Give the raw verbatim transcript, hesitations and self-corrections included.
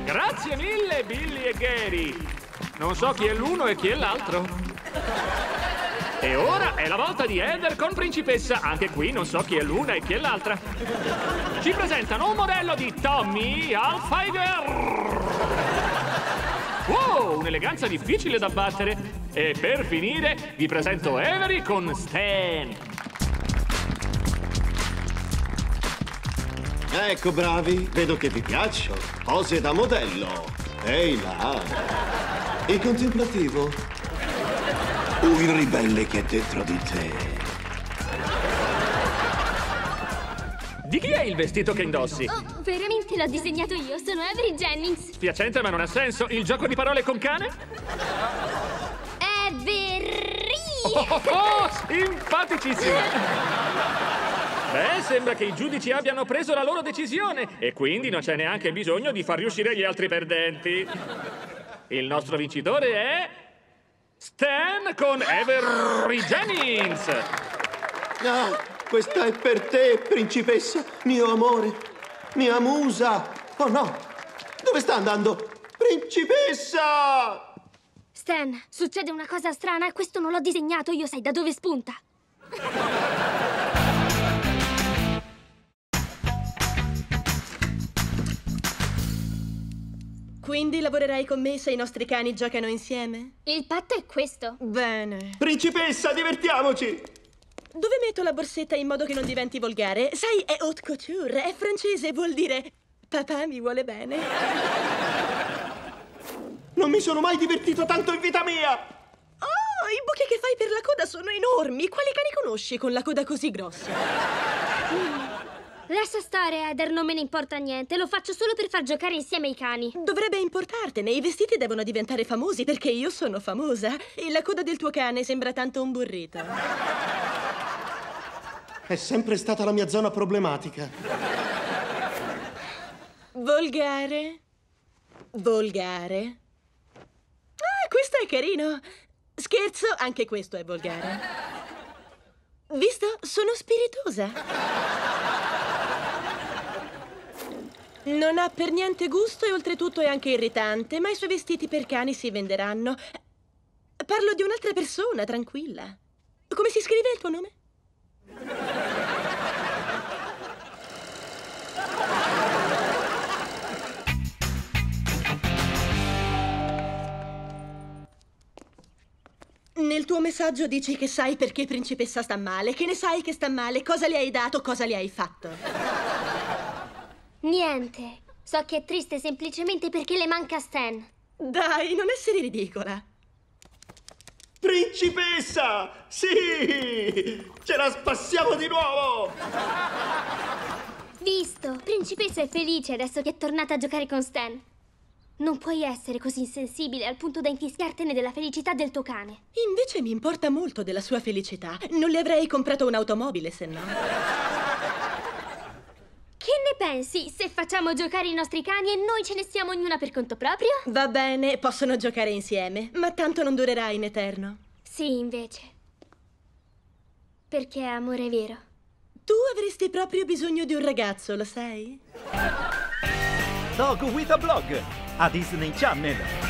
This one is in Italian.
Grazie mille, Billy e Gary. Non so chi è l'uno e chi è l'altro. E ora è la volta di Heather con Principessa. Anche qui non so chi è l'una e chi è l'altra. Ci presentano un modello di Tommy Hilfiger. Wow, un'eleganza difficile da battere. E per finire vi presento Avery con Stan. Ecco, bravi, vedo che vi piacciono. Pose da modello. Ehi là. Il contemplativo. O il ribelle che è dentro di te. Di chi è il vestito che indossi? Oh, veramente l'ho disegnato io, sono Avery Jennings. Spiacente, ma non ha senso. Il gioco di parole con cane? Avery! Oh, oh, oh, simpaticissimo! Beh, sembra che i giudici abbiano preso la loro decisione e quindi non c'è neanche bisogno di far riuscire gli altri perdenti. Il nostro vincitore è Stan con Avery Jennings. Ah, questa è per te, principessa, mio amore, mia musa. Oh no, dove sta andando? Principessa! Stan, succede una cosa strana e questo non l'ho disegnato io, sai da dove spunta? Quindi lavorerai con me se i nostri cani giocano insieme? Il patto è questo. Bene. Principessa, divertiamoci! Dove metto la borsetta in modo che non diventi volgare? Sai, è haute couture, è francese, vuol dire papà mi vuole bene. Non mi sono mai divertito tanto in vita mia! Oh, i buchi che fai per la coda sono enormi! Quali cani conosci con la coda così grossa? Lascia stare, Heather, non me ne importa niente. Lo faccio solo per far giocare insieme i cani. Dovrebbe importartene. I vestiti devono diventare famosi perché io sono famosa. E la coda del tuo cane sembra tanto un burrito. È sempre stata la mia zona problematica. Volgare. Volgare. Ah, questo è carino. Scherzo, anche questo è volgare. Visto? Sono spiritosa. Non ha per niente gusto e oltretutto è anche irritante, ma i suoi vestiti per cani si venderanno. Parlo di un'altra persona, tranquilla. Come si scrive il tuo nome? Nel tuo messaggio dici che sai perché Principessa sta male, che ne sai che sta male, cosa le hai dato, cosa le hai fatto. Niente. So che è triste semplicemente perché le manca Stan. Dai, non essere ridicola. Principessa! Sì! Ce la spassiamo di nuovo! Visto? Principessa è felice adesso che è tornata a giocare con Stan. Non puoi essere così insensibile al punto da infischiartene della felicità del tuo cane. Invece mi importa molto della sua felicità. Non le avrei comprato un'automobile, se no. Che ne pensi se facciamo giocare i nostri cani e noi ce ne stiamo ognuna per conto proprio? Va bene, possono giocare insieme, ma tanto non durerà in eterno. Sì, invece. Perché è amore vero. Tu avresti proprio bisogno di un ragazzo, lo sai? Dog with a Blog a Disney Channel.